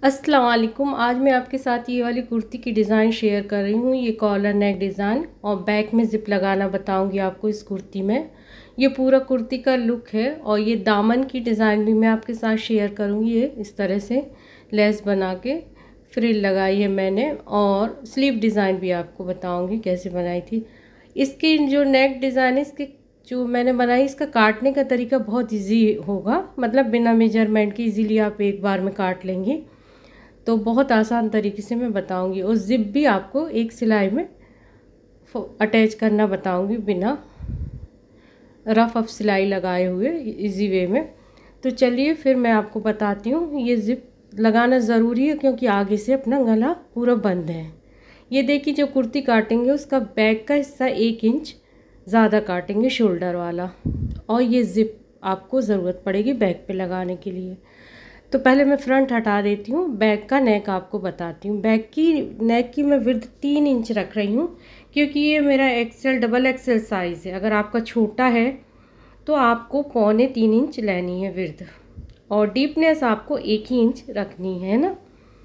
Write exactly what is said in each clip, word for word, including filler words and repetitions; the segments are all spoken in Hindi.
अस्सलाम वालेकुम। आज मैं आपके साथ ये वाली कुर्ती की डिज़ाइन शेयर कर रही हूँ। ये कॉलर नेक डिज़ाइन और बैक में ज़िप लगाना बताऊँगी आपको इस कुर्ती में। ये पूरा कुर्ती का लुक है और ये दामन की डिज़ाइन भी मैं आपके साथ शेयर करूँगी। ये इस तरह से लेस बना के फ्रिल लगाई है मैंने और स्लीव डिज़ाइन भी आपको बताऊँगी कैसे बनाई थी। इसकी जो नेक डिज़ाइन है इसके जो मैंने बनाई, इसका काटने का तरीका बहुत ईजी होगा, मतलब बिना मेजरमेंट के ईजीली आप एक बार में काट लेंगे। तो बहुत आसान तरीके से मैं बताऊंगी और ज़िप भी आपको एक सिलाई में अटैच करना बताऊंगी बिना रफ अफ सिलाई लगाए हुए, इजी वे में। तो चलिए फिर मैं आपको बताती हूँ। ये ज़िप लगाना ज़रूरी है क्योंकि आगे से अपना गला पूरा बंद है। ये देखिए, जो कुर्ती काटेंगे उसका बैक का हिस्सा एक इंच ज़्यादा काटेंगे, शोल्डर वाला। और ये ज़िप आपको ज़रूरत पड़ेगी बैक पे लगाने के लिए। तो पहले मैं फ्रंट हटा देती हूँ, बैक का नेक आपको बताती हूँ। बैक की नेक की मैं विड्थ तीन इंच रख रही हूँ क्योंकि ये मेरा एक्सेल डबल एक्सेल साइज़ है। अगर आपका छोटा है तो आपको पौने तीन इंच लेनी है विड्थ और डीपनेस आपको एक ही इंच रखनी है ना।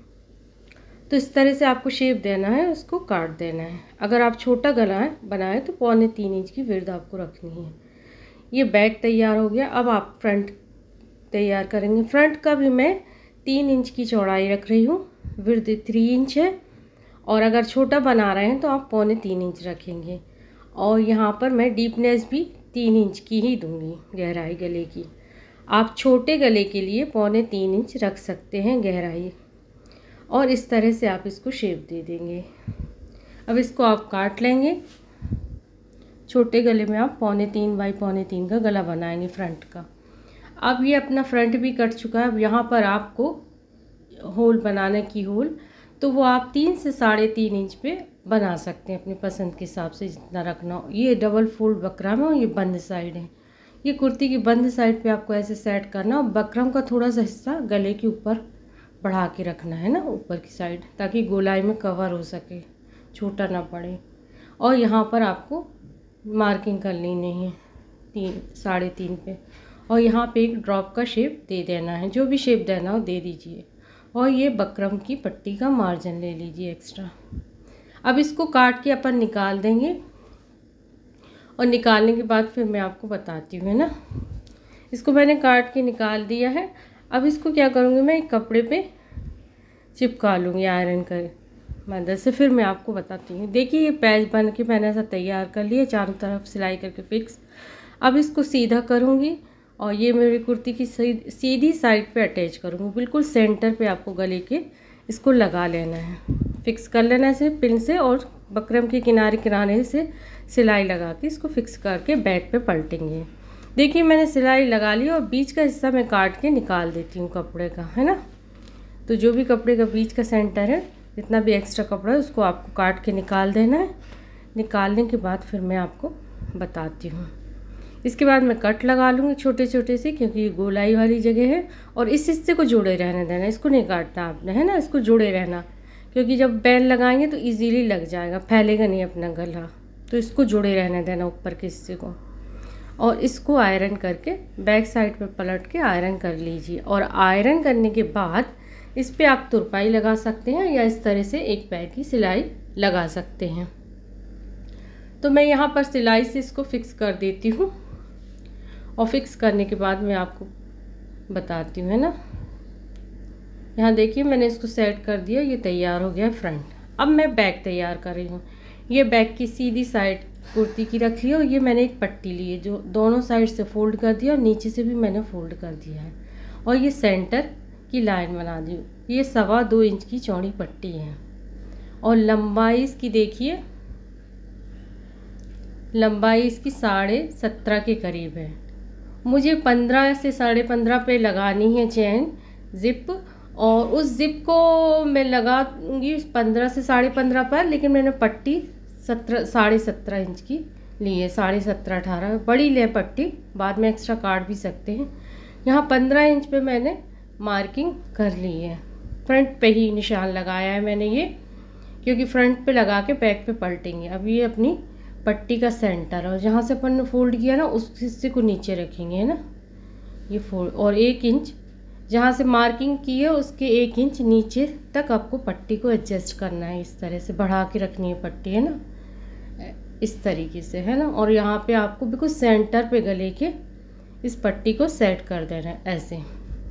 तो इस तरह से आपको शेप देना है, उसको काट देना है। अगर आप छोटा गला बनाए तो पौने तीन इंच की विड्थ आपको रखनी है। ये बैक तैयार हो गया। अब आप फ्रंट तैयार करेंगे। फ्रंट का भी मैं तीन इंच की चौड़ाई रख रही हूँ, विड्थ थ्री इंच है। और अगर छोटा बना रहे हैं तो आप पौने तीन इंच रखेंगे। और यहाँ पर मैं डीपनेस भी तीन इंच की ही दूंगी, गहराई गले की। आप छोटे गले के लिए पौने तीन इंच रख सकते हैं गहराई। और इस तरह से आप इसको शेप दे देंगे। अब इसको आप काट लेंगे। छोटे गले में आप पौने तीन बाई पौने तीन का गला बनाएंगे फ्रंट का। अब ये अपना फ्रंट भी कट चुका है। अब यहाँ पर आपको होल बनाने की होल, तो वो आप तीन से साढ़े तीन इंच पे बना सकते हैं अपनी पसंद के हिसाब से, जितना रखना हो। ये डबल फोल्ड बकरम है और ये बंद साइड है। ये कुर्ती की बंद साइड पे आपको ऐसे सेट करना और बकरम का थोड़ा सा हिस्सा गले के ऊपर बढ़ा के रखना है ना, ऊपर की साइड, ताकि गोलाई में कवर हो सके, छोटा ना पड़े। और यहाँ पर आपको मार्किंग कर लेनी है तीन साढ़े तीन पे। और यहाँ पे एक ड्रॉप का शेप दे देना है, जो भी शेप देना हो दे दीजिए। और ये बकरम की पट्टी का मार्जिन ले लीजिए एक्स्ट्रा। अब इसको काट के अपन निकाल देंगे और निकालने के बाद फिर मैं आपको बताती हूँ, है ना। इसको मैंने काट के निकाल दिया है। अब इसको क्या करूँगी, मैं एक कपड़े पे चिपका लूँगी आयरन कर मदद से, फिर मैं आपको बताती हूँ। देखिए, ये पैच बन के मैंने ऐसा तैयार कर लिया, चारों तरफ सिलाई करके फिक्स। अब इसको सीधा करूँगी और ये मेरी कुर्ती की सीधी साइड पे अटैच करूँगी। बिल्कुल सेंटर पे आपको गले के इसको लगा लेना है, फिक्स कर लेना है इसे पिन से। और बकरम के किनारे किनारे से सिलाई लगा के इसको फिक्स करके बैक पे पलटेंगे। देखिए, मैंने सिलाई लगा ली और बीच का हिस्सा मैं काट के निकाल देती हूँ कपड़े का, है ना। तो जो भी कपड़े का बीच का सेंटर है, जितना भी एक्स्ट्रा कपड़ा है, उसको आपको काट के निकाल देना है। निकालने के बाद फिर मैं आपको बताती हूँ। इसके बाद मैं कट लगा लूँगी छोटे छोटे से, क्योंकि ये गोलाई वाली जगह है। और इस हिस्से को जोड़े रहने देना, इसको नहीं काटना आपने, है ना। इसको जोड़े रहना, क्योंकि जब बेल लगाएंगे तो इजीली लग जाएगा, फैलेगा नहीं अपना गला। तो इसको जोड़े रहने देना ऊपर के हिस्से को। और इसको आयरन करके बैक साइड पे पलट के आयरन कर लीजिए। और आयरन करने के बाद इस पर आप तुरपाई लगा सकते हैं या इस तरह से एक पैर की सिलाई लगा सकते हैं। तो मैं यहाँ पर सिलाई से इसको फिक्स कर देती हूँ और फिक्स करने के बाद मैं आपको बताती हूँ, है ना। यहाँ देखिए, मैंने इसको सेट कर दिया, ये तैयार हो गया फ्रंट। अब मैं बैक तैयार कर रही हूँ। ये बैक की सीधी साइड कुर्ती की रख ली और ये मैंने एक पट्टी ली है, जो दोनों साइड से फोल्ड कर दिया और नीचे से भी मैंने फोल्ड कर दिया है। और ये सेंटर की लाइन बना दी। ये सवा दो इंच की चौड़ी पट्टी है और लंबाई इसकी देखिए, लंबाई इसकी साढ़े सत्रह के करीब है। मुझे पंद्रह से साढ़े पंद्रह पे लगानी है चैन ज़िप, और उस ज़िप को मैं लगाऊंगी पंद्रह से साढ़े पंद्रह पर। लेकिन मैंने पट्टी सत्रह साढ़े सत्रह इंच की ली है, साढ़े सत्रह अठारह बड़ी ले पट्टी, बाद में एक्स्ट्रा काट भी सकते हैं। यहाँ पंद्रह इंच पे मैंने मार्किंग कर ली है। फ्रंट पे ही निशान लगाया है मैंने ये, क्योंकि फ्रंट पे लगा के बैक पे पलटेंगे। अब ये अपनी पट्टी का सेंटर और जहाँ से अपन ने फोल्ड किया ना, उस हिस्से को नीचे रखेंगे, है ना। ये फोल्ड और एक इंच जहाँ से मार्किंग की है उसके एक इंच नीचे तक आपको पट्टी को एडजस्ट करना है। इस तरह से बढ़ा के रखनी है पट्टी, है ना, इस तरीके से, है ना। और यहाँ पे आपको बिल्कुल सेंटर पे गले के इस पट्टी को सेट कर देना है ऐसे।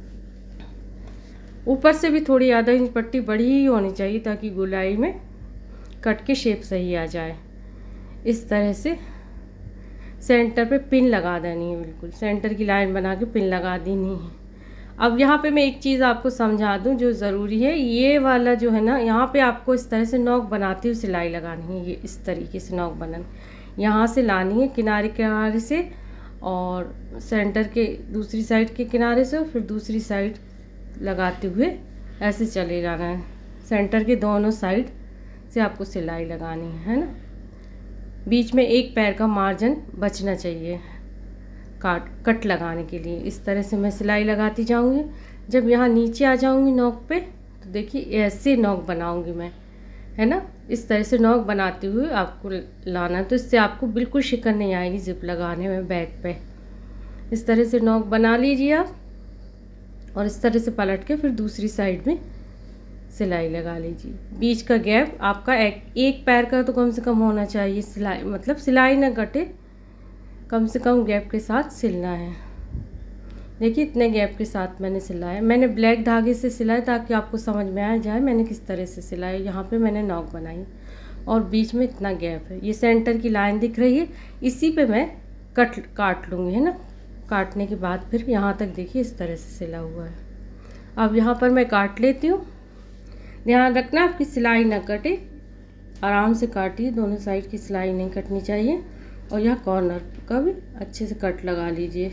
ऊपर से भी थोड़ी आधा इंच पट्टी बड़ी ही होनी चाहिए ताकि गोलाई में कट के शेप सही आ जाए। इस तरह से सेंटर पे पिन लगा देनी है, बिल्कुल सेंटर की लाइन बना के पिन लगा देनी है। अब यहाँ पे मैं एक चीज़ आपको समझा दूँ जो ज़रूरी है, ये वाला जो है ना, यहाँ पे आपको इस तरह से नोक बनाती हुई सिलाई लगानी है। ये इस तरीके से नोक बनन यहाँ से लानी है किनारे किनारे से, और सेंटर के दूसरी साइड के किनारे से, फिर दूसरी साइड लगाते हुए ऐसे चले जाना है। सेंटर के दोनों साइड से आपको सिलाई लगानी है, है ना। बीच में एक पैर का मार्जिन बचना चाहिए काट कट लगाने के लिए। इस तरह से मैं सिलाई लगाती जाऊंगी। जब यहाँ नीचे आ जाऊंगी नोक पे, तो देखिए ऐसे नोक बनाऊंगी मैं, है ना। इस तरह से नोक बनाते हुए आपको लाना, तो इससे आपको बिल्कुल शिकन नहीं आएगी जिप लगाने में बैक पे। इस तरह से नोक बना लीजिए आप, और इस तरह से पलट के फिर दूसरी साइड में सिलाई लगा लीजिए। बीच का गैप आपका एक, एक पैर का तो कम से कम होना चाहिए सिलाई, मतलब सिलाई ना कटे, कम से कम गैप के साथ सिलना है। देखिए इतने गैप के साथ मैंने सिलाया। मैंने ब्लैक धागे से सिलाया ताकि आपको समझ में आ जाए मैंने किस तरह से सिलाई। यहाँ पे मैंने नॉक बनाई और बीच में इतना गैप है। ये सेंटर की लाइन दिख रही है, इसी पे मैं कट काट लूँगी, है ना। काटने के बाद फिर यहाँ तक देखिए इस तरह से सिला हुआ है। अब यहाँ पर मैं काट लेती हूँ। ध्यान रखना आपकी सिलाई ना कटे, आराम से काटिए, दोनों साइड की सिलाई नहीं कटनी चाहिए। और यहाँ कॉर्नर का भी अच्छे से कट लगा लीजिए,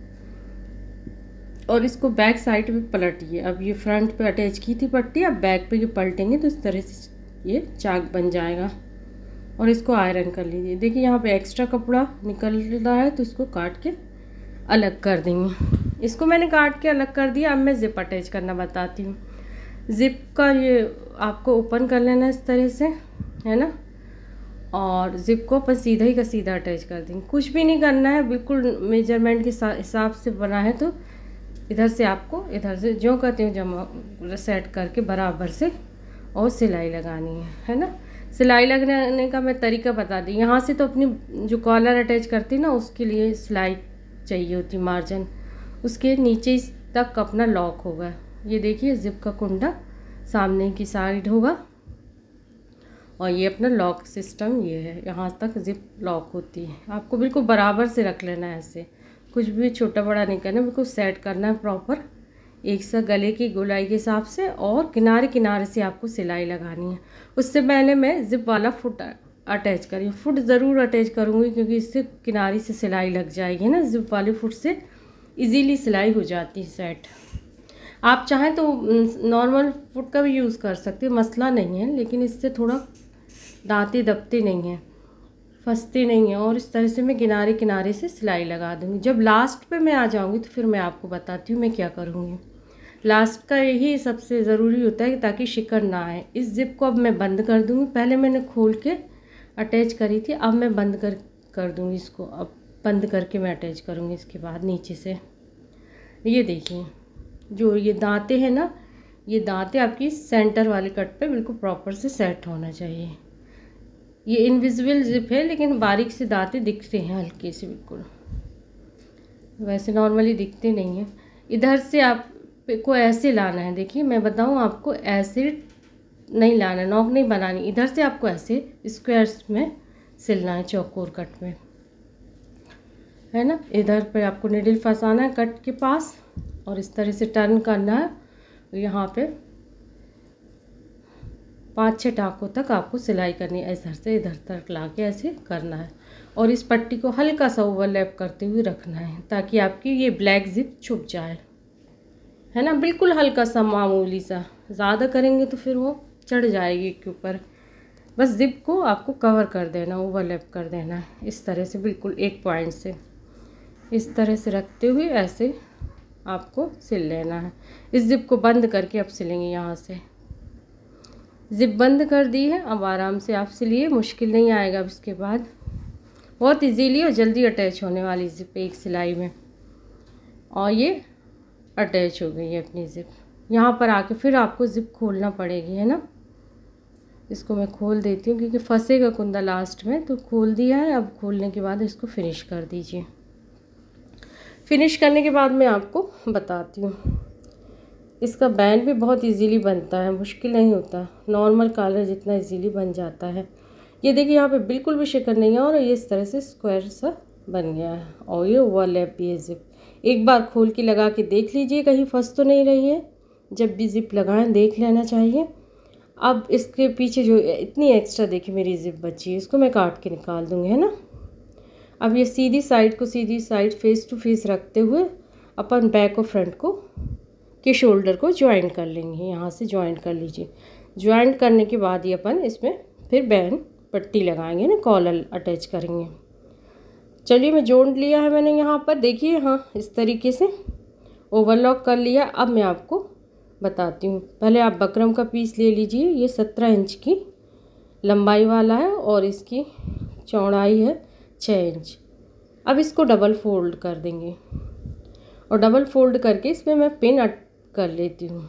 और इसको बैक साइड पे पलटिए। अब ये फ्रंट पे अटैच की थी पट्टी, अब बैक पे ये पलटेंगे तो इस तरह से ये चाक बन जाएगा। और इसको आयरन कर लीजिए। देखिए यहाँ पे एक्स्ट्रा कपड़ा निकल रहा है तो इसको काट के अलग कर देंगे। इसको मैंने काट के अलग कर दिया। अब मैं जिप अटैच करना बताती हूँ। जिप का ये आपको ओपन कर लेना इस तरह से, है ना, और जिप को अपन सीधा ही का सीधा अटैच कर देंगे। कुछ भी नहीं करना है, बिल्कुल मेजरमेंट के हिसाब से बना है तो इधर से आपको इधर से जो कहते हैं जमा सेट करके बराबर से और सिलाई लगानी है, है ना। सिलाई लगाने का मैं तरीका बता दी। यहाँ से तो अपनी जो कॉलर अटैच करती ना उसके लिए सिलाई चाहिए होती, मार्जिन, उसके नीचे तक अपना लॉक होगा। ये देखिए जिप का कुंडा सामने की साइड होगा और ये अपना लॉक सिस्टम ये है, यहाँ तक जिप लॉक होती है। आपको बिल्कुल बराबर से रख लेना है, ऐसे कुछ भी छोटा बड़ा नहीं करना, बिल्कुल सेट करना है प्रॉपर एक सा गले की गोलाई के हिसाब से। और किनारे किनारे से आपको सिलाई लगानी है। उससे पहले मैं जिप वाला फुट अटैच करी, फुट ज़रूर अटैच करूँगी क्योंकि इससे किनारे से सिलाई लग जाएगी ना। जिप वाले फुट से इजीली सिलाई हो जाती है सेट। आप चाहें तो नॉर्मल फुट का भी यूज़ कर सकते हैं, मसला नहीं है, लेकिन इससे थोड़ा दांते दबते नहीं हैं, फंसते नहीं हैं। और इस तरह से मैं किनारे किनारे से सिलाई लगा दूँगी। जब लास्ट पे मैं आ जाऊँगी तो फिर मैं आपको बताती हूँ मैं क्या करूँगी। लास्ट का यही सबसे ज़रूरी होता है ताकि शिकन ना आए। इस जिप को अब मैं बंद कर दूँगी। पहले मैंने खोल के अटैच करी थी, अब मैं बंद कर कर दूँगी इसको। अब बंद करके मैं अटैच करूँगी इसके बाद नीचे से। ये देखिए जो ये दांते हैं ना, ये दांते आपकी सेंटर वाले कट पे बिल्कुल प्रॉपर से सेट होना चाहिए। ये इनविजिबल जिप है लेकिन बारीक से दांते दिखते हैं हल्के से, बिल्कुल वैसे नॉर्मली दिखते नहीं हैं। इधर से आप को ऐसे लाना है। देखिए मैं बताऊं आपको, ऐसे नहीं लाना, नॉक नहीं बनानी। इधर से आपको ऐसे स्क्वायर्स में सिलना है, चौकोर कट में, है ना। इधर पे आपको निडल फंसाना है कट के पास और इस तरह से टर्न करना है। यहाँ पे पाँच छः टाँकों तक आपको सिलाई करनी है। इधर से इधर तक ला के ऐसे करना है और इस पट्टी को हल्का सा ओवरलैप करते हुए रखना है ताकि आपकी ये ब्लैक जिप छुप जाए, है ना। बिल्कुल हल्का सा, मामूली सा, ज़्यादा करेंगे तो फिर वो चढ़ जाएगी के ऊपर। बस जिप को आपको कवर कर देना, ओवरलैप कर देना है इस तरह से, बिल्कुल एक पॉइंट से इस तरह से रखते हुए ऐसे आपको सिल लेना है। इस जिप को बंद करके अब सिलेंगे। यहाँ से जिप बंद कर दी है, अब आराम से आप सिलिए, मुश्किल नहीं आएगा। अब इसके बाद बहुत इजीली और जल्दी अटैच होने वाली जिप एक सिलाई में। और ये अटैच हो गई है अपनी ज़िप। यहाँ पर आके फिर आपको ज़िप खोलना पड़ेगी, है ना। इसको मैं खोल देती हूँ क्योंकि फंसेगा कुंदा लास्ट में, तो खोल दिया है। अब खोलने के बाद इसको फिनिश कर दीजिए। फिनिश करने के बाद मैं आपको बताती हूँ, इसका बैंड भी बहुत इजीली बनता है, मुश्किल नहीं होता, नॉर्मल कॉलर जितना इजीली बन जाता है। ये देखिए यहाँ पे बिल्कुल भी शिकन नहीं है और ये इस तरह से स्क्वायर सा बन गया है। और ये ओवरलैप भी है ज़िप। एक बार खोल के लगा के देख लीजिए कहीं फंस तो नहीं रही है। जब भी ज़िप लगाएं देख लेना चाहिए। अब इसके पीछे जो इतनी एक्स्ट्रा देखिए मेरी ज़िप बची है, इसको मैं काट के निकाल दूँगी, है ना। अब ये सीधी साइड को सीधी साइड फेस टू फेस रखते हुए अपन बैक और फ्रंट को के शोल्डर को ज्वाइन कर लेंगे। यहाँ से ज्वाइन कर लीजिए। ज्वाइन करने के बाद ही अपन इसमें फिर बैंड पट्टी लगाएंगे ना, कॉलर अटैच करेंगे। चलिए मैं जोड़ लिया है मैंने यहाँ पर, देखिए हाँ इस तरीके से ओवरलॉक कर लिया। अब मैं आपको बताती हूँ। पहले आप बकरम का पीस ले लीजिए। ये सत्रह इंच की लंबाई वाला है और इसकी चौड़ाई है छः इंच। अब इसको डबल फोल्ड कर देंगे और डबल फोल्ड करके इसमें मैं पिन अट कर लेती हूँ।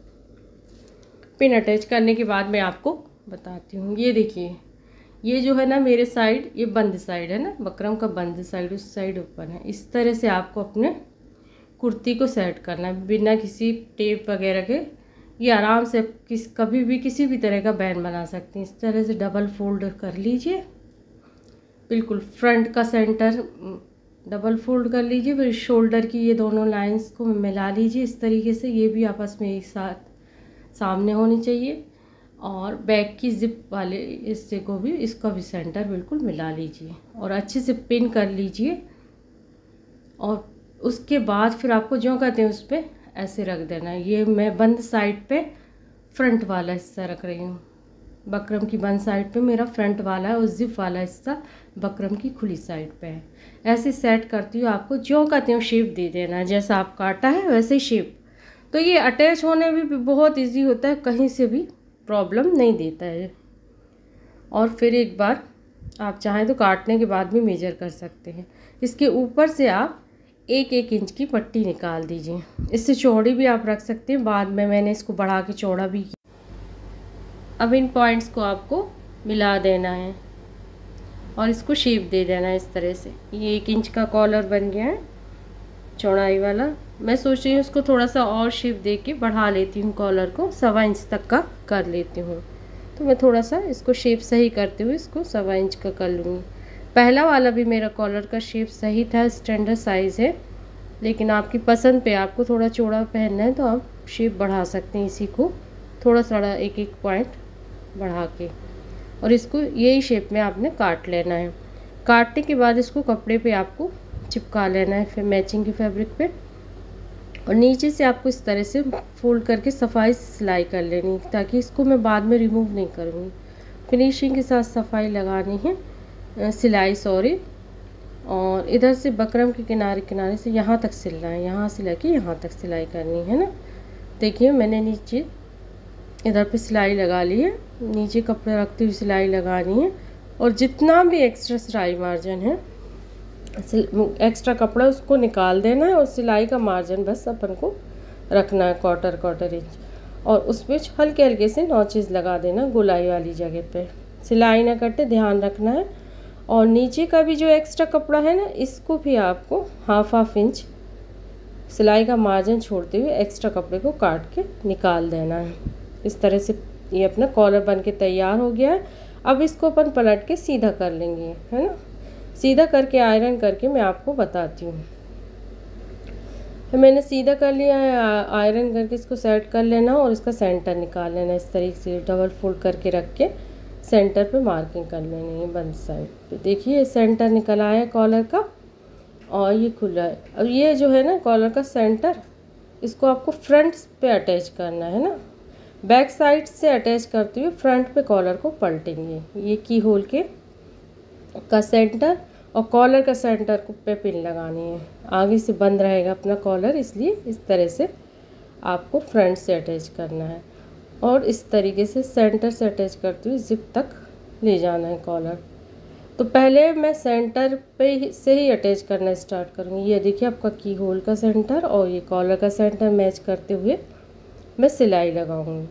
पिन अटैच करने के बाद मैं आपको बताती हूँ। ये देखिए, ये जो है ना मेरे साइड, ये बंद साइड है ना, बकरम का बंद साइड, उस साइड ओपन है। इस तरह से आपको अपने कुर्ती को सेट करना है बिना किसी टेप वगैरह के। ये आराम से किस कभी भी किसी भी तरह का बैंड बना सकते हैं। इस तरह से डबल फोल्ड कर लीजिए, बिल्कुल फ्रंट का सेंटर डबल फोल्ड कर लीजिए। फिर शोल्डर की ये दोनों लाइंस को मिला लीजिए इस तरीके से। ये भी आपस में एक साथ सामने होनी चाहिए। और बैक की जिप वाले हिस्से को भी, इसका भी सेंटर बिल्कुल मिला लीजिए और अच्छे से पिन कर लीजिए। और उसके बाद फिर आपको जो कहते हैं उस पर ऐसे रख देना है। ये मैं बंद साइड पे फ्रंट वाला हिस्सा रख रही हूँ। बकरम की बंद साइड पे मेरा फ्रंट वाला है और जिप वाला हिस्सा बकरम की खुली साइड पे है। ऐसे सेट करती हूँ। आपको जो कहते हो शेप दे देना है, जैसा आप काटा है वैसे ही शेप। तो ये अटैच होने में भी बहुत इजी होता है, कहीं से भी प्रॉब्लम नहीं देता है। और फिर एक बार आप चाहें तो काटने के बाद भी मेजर कर सकते हैं। इसके ऊपर से आप एक एक इंच की पट्टी निकाल दीजिए। इससे चौड़ी भी आप रख सकते हैं, बाद में मैंने इसको बढ़ा के चौड़ा भी किया। अब इन पॉइंट्स को आपको मिला देना है और इसको शेप दे देना है इस तरह से। ये एक इंच का कॉलर बन गया है चौड़ाई वाला। मैं सोच रही हूँ उसको थोड़ा सा और शेप दे के बढ़ा लेती हूँ, कॉलर को सवा इंच तक का कर लेती हूँ। तो मैं थोड़ा सा इसको शेप सही करते हुए इसको सवा इंच का कर लूँगी। पहला वाला भी मेरा कॉलर का शेप सही था, स्टैंडर्ड साइज़ है, लेकिन आपकी पसंद पे, आपको थोड़ा चौड़ा पहनना है तो आप शेप बढ़ा सकते हैं। इसी को थोड़ा थोड़ा एक एक पॉइंट बढ़ा के और इसको यही शेप में आपने काट लेना है। काटने के बाद इसको कपड़े पे आपको चिपका लेना है, फिर मैचिंग के फैब्रिक पे। और नीचे से आपको इस तरह से फोल्ड करके सफाई से सिलाई कर लेनी, ताकि इसको मैं बाद में रिमूव नहीं करूँगी। फिनिशिंग के साथ सफाई लगानी है, सिलाई सॉरी। और इधर से बकरम के किनारे किनारे से यहाँ तक सिलना है, यहाँ से लेके यहाँ तक सिलाई करनी है ना। देखिए मैंने नीचे इधर पे सिलाई लगा ली है, नीचे कपड़े रखते हुए सिलाई लगानी है। और जितना भी एक्स्ट्रा सिलाई मार्जिन है, एक्स्ट्रा कपड़ा उसको निकाल देना है और सिलाई का मार्जिन बस अपन को रखना है क्वार्टर क्वार्टर इंच। और उस पर हल्के हल्के से नॉचेस लगा देना गोलाई वाली जगह पे, सिलाई ना कटे, ध्यान रखना है। और नीचे का भी जो एक्स्ट्रा कपड़ा है ना, इसको भी आपको हाफ हाफ इंच सिलाई का मार्जिन छोड़ते हुए एक्स्ट्रा कपड़े को काट के निकाल देना है। इस तरह से ये अपना कॉलर बन के तैयार हो गया है। अब इसको अपन पलट के सीधा कर लेंगे, है ना। सीधा करके आयरन करके मैं आपको बताती हूँ। मैंने सीधा कर लिया है, आयरन करके इसको सेट कर लेना और इसका सेंटर निकाल लेना। इस तरीके से डबल फोल्ड करके रख के सेंटर पे मार्किंग कर लेनी है बंद साइड पे। देखिए सेंटर निकल आया कॉलर का और ये खुला है। अब ये जो है ना कॉलर का सेंटर, इसको आपको फ्रंट पे अटैच करना है ना। बैक साइड से अटैच करते हुए फ्रंट पे कॉलर को पलटेंगे। ये की होल के का सेंटर और कॉलर का सेंटर को पे पिन लगानी है। आगे से बंद रहेगा अपना कॉलर, इसलिए इस तरह से आपको फ्रंट से अटैच करना है और इस तरीके से सेंटर से अटैच करते हुए जिप तक ले जाना है कॉलर। तो पहले मैं सेंटर पे ही से ही अटैच करना स्टार्ट करूँगी। ये देखिए आपका की होल का सेंटर और ये कॉलर का सेंटर मैच करते हुए मैं सिलाई लगाऊंगी।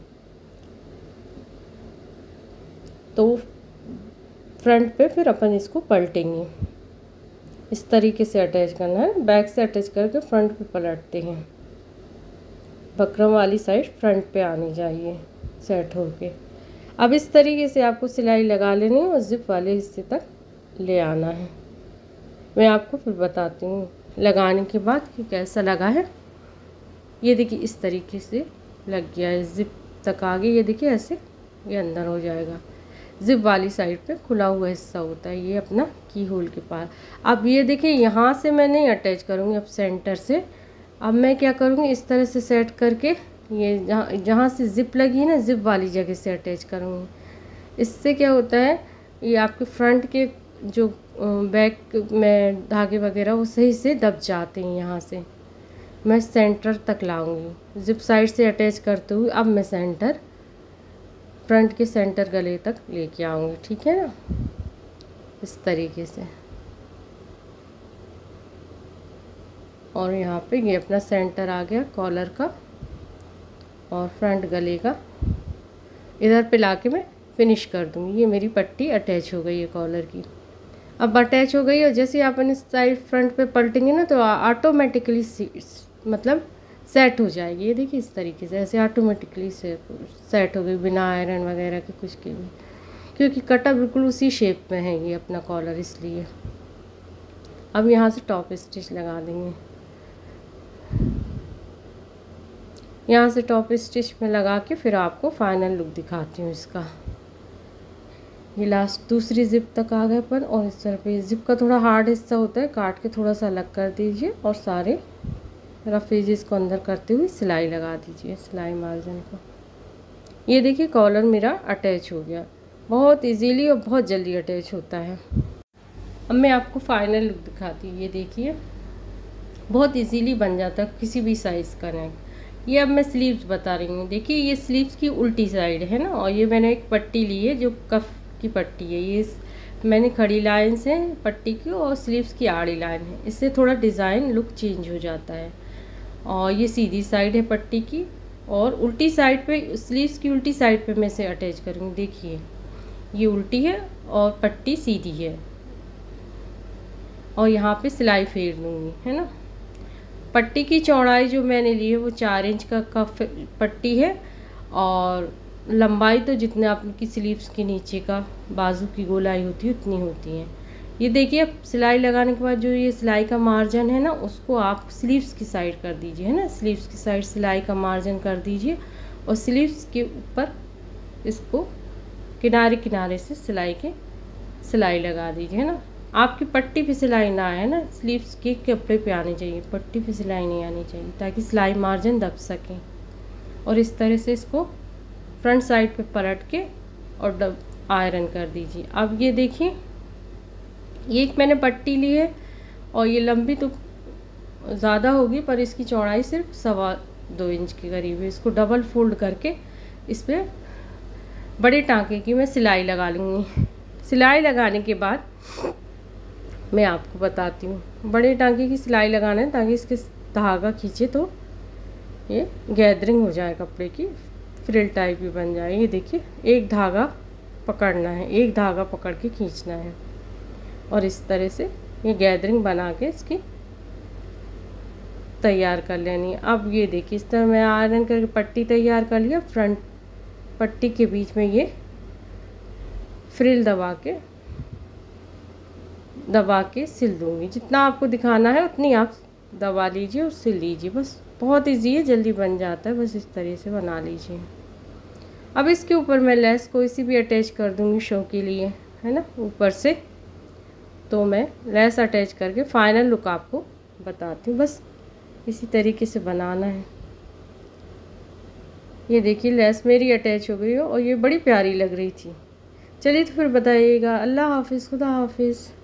तो फ्रंट पे फिर अपन इसको पलटेंगे। इस तरीके से अटैच करना है, बैक से अटैच करके फ्रंट पे पलटते हैं। बकरम वाली साइड फ्रंट पे आनी चाहिए सेट होके। अब इस तरीके से आपको सिलाई लगा लेनी है और जिप वाले हिस्से तक ले आना है। मैं आपको फिर बताती हूँ लगाने के बाद कि कैसा लगा है। ये देखिए इस तरीके से लग गया है, जिप तक आ गई। ये देखिए ऐसे ये अंदर हो जाएगा। जिप वाली साइड पे खुला हुआ हिस्सा होता है ये अपना की होल के पास। अब ये देखिए यहाँ से मैं नहीं अटैच करूँगी, अब सेंटर से अब मैं क्या करूँगी, इस तरह से सेट करके ये जहाँ जहाँ से जिप लगी है ना, जिप वाली जगह से अटैच करूँगी। इससे क्या होता है, ये आपके फ्रंट के जो बैक में धागे वगैरह वो सही से दब जाते हैं। यहाँ से मैं सेंटर तक लाऊंगी, जिप साइड से अटैच करते हुए अब मैं सेंटर फ्रंट के सेंटर गले तक लेके आऊँगी। ठीक है ना, इस तरीके से। और यहाँ पे ये अपना सेंटर आ गया कॉलर का और फ्रंट गले का। इधर पे लाके मैं फिनिश कर दूँगी। ये मेरी पट्टी अटैच हो गई है कॉलर की। अब अटैच हो गई और जैसे अपन इस साइड फ्रंट पे पलटेंगे ना तो ऑटोमेटिकली मतलब सेट हो जाएगी। ये देखिए इस तरीके से ऐसे ऑटोमेटिकली से सेट हो गई बिना आयरन वगैरह के कुछ के भी, क्योंकि कटा बिल्कुल उसी शेप में है ये अपना कॉलर, इसलिए। अब यहाँ से टॉप स्टिच लगा देंगे। यहाँ से टॉप स्टिच में लगा के फिर आपको फाइनल लुक दिखाती हूँ इसका। ये लास्ट दूसरी जिप तक आ गए अपन। और इस तरह पे जिप का थोड़ा हार्ड हिस्सा होता है, काट के थोड़ा सा अलग कर दीजिए और सारे रफ एजेस को अंदर करते हुए सिलाई लगा दीजिए, सिलाई मार्जिन को। ये देखिए कॉलर मेरा अटैच हो गया, बहुत इजीली और बहुत जल्दी अटैच होता है। अब मैं आपको फाइनल लुक दिखाती हूँ। ये देखिए बहुत इजीली बन जाता है किसी भी साइज़ का नेक। ये अब मैं स्लीव्स बता रही हूँ। देखिए ये स्लीव्स की उल्टी साइड है ना, और ये मैंने एक पट्टी ली है जो कफ की पट्टी है। ये मैंने खड़ी लाइन से पट्टी की और स्लीव्स की आड़ी लाइन है, इससे थोड़ा डिज़ाइन लुक चेंज हो जाता है। और ये सीधी साइड है पट्टी की और उल्टी साइड पे स्लीव्स की उल्टी साइड पे मैं इसे अटैच करूँगी। देखिए ये उल्टी है और पट्टी सीधी है और यहाँ पे सिलाई फेर दूँगी, है ना। पट्टी की चौड़ाई जो मैंने ली है वो चार इंच का कफ पट्टी है और लंबाई तो जितने आपकी स्लीव्स के नीचे का बाजू की गोलाई होती है उतनी होती है। ये देखिए अब सिलाई लगाने के बाद जो ये सिलाई का मार्जिन है ना, उसको आप स्लीव्स की साइड कर दीजिए, है ना। स्लीव्स की साइड सिलाई का मार्जिन कर दीजिए और स्लीव्स के ऊपर इसको किनारे किनारे से सिलाई के सिलाई लगा दीजिए, है ना। आपकी पट्टी पे सिलाई ना आए ना, स्लीव्स के कपड़े पे आनी चाहिए, पट्टी पे सिलाई नहीं आनी चाहिए, ताकि सिलाई मार्जिन दब सके। और इस तरह से इसको फ्रंट साइड पे पलट के और डब आयरन कर दीजिए। अब ये देखिए ये एक मैंने पट्टी ली है और ये लंबी तो ज़्यादा होगी पर इसकी चौड़ाई सिर्फ सवा दो इंच के करीब है। इसको डबल फोल्ड करके इस पर बड़े टांके की मैं सिलाई लगा लूँगी। सिलाई लगाने के बाद मैं आपको बताती हूँ। बड़े टांके की सिलाई लगाना है ताकि इसके धागा खींचे तो ये गैदरिंग हो जाए, कपड़े की फ्रिल टाइप भी बन जाए। ये देखिए एक धागा पकड़ना है, एक धागा पकड़ के खींचना है और इस तरह से ये गैदरिंग बना के इसकी तैयार कर लेनी है। अब ये देखिए इस तरह मैं आयरन करके पट्टी तैयार कर लिया। फ्रंट पट्टी के बीच में ये फ्रिल दबा के दबा के सिल दूँगी। जितना आपको दिखाना है उतनी आप दबा लीजिए और सिल लीजिए। बस बहुत इजी है, जल्दी बन जाता है, बस इस तरह से बना लीजिए। अब इसके ऊपर मैं लेस कोई सी भी अटैच कर दूँगी शो के लिए, है ना, ऊपर से। तो मैं लेस अटैच करके फाइनल लुक आपको बताती हूँ। बस इसी तरीके से बनाना है। ये देखिए लेस मेरी अटैच हो गई है और ये बड़ी प्यारी लग रही थी। चलिए तो फिर बताइएगा। अल्लाह हाफिज़, खुदा हाफिज़।